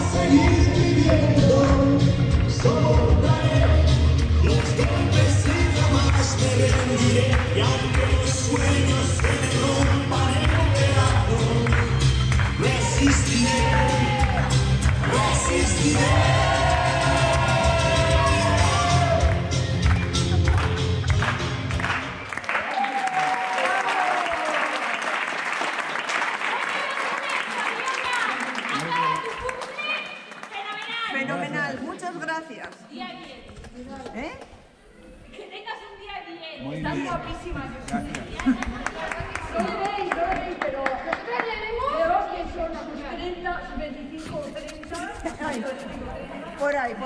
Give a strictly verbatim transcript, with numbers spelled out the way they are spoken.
seguir viviendo, soportaré los golpes y jamás me rendiré, y aunque los sueños se me rompan en pedazos, resistiré, resistiré. Fenomenal, muchas gracias. Día diez. ¿Eh? Que tengas un día diez. Muy Estás bien. guapísima. Gracias. No veis, no veis, pero nosotros tenemos que son unos treinta, veinticinco, treinta. Por ahí.